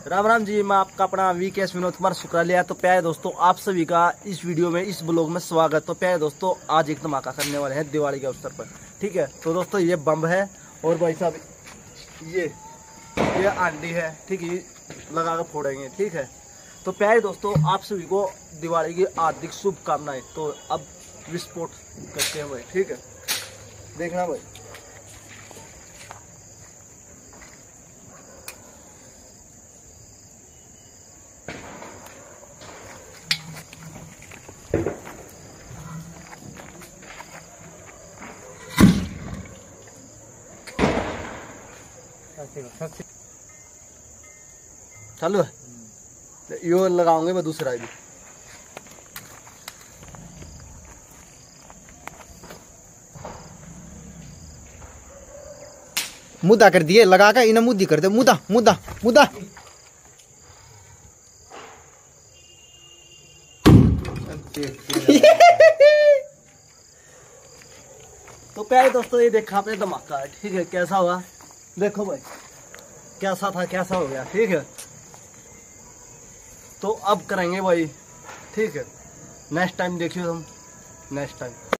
राम राम जी, मैं आपका अपना वीकेएस विनोद कुमार शुक्रालिया। तो प्यारे दोस्तों, आप सभी का इस वीडियो में, इस ब्लॉग में स्वागत। तो प्यारे दोस्तों, आज एक धमाका करने वाले हैं दिवाली के अवसर पर। ठीक है, तो दोस्तों ये बम है और भाई साहब ये आंडी है। ठीक है, लगा कर फोड़ेंगे। ठीक है, तो प्यारे दोस्तों, आप सभी को दिवाली की हार्दिक शुभकामनाएं। तो अब विस्फोट करते हैं भाई। ठीक है, देखना भाई। चालू है, यो लगाऊंगे मैं दूसरा भी। मुद्दा कर दिए, लगा कर इन्हें मुद्दी कर दे। मुद्दा मुद्दा मुद्दा तो प्यारे दोस्तों, ये देखा आपने धमाका है। ठीक है, कैसा हुआ देखो भाई, कैसा था कैसा हो गया। ठीक है, तो अब करेंगे भाई। ठीक है, नेक्स्ट टाइम देखियो तुम, नेक्स्ट टाइम।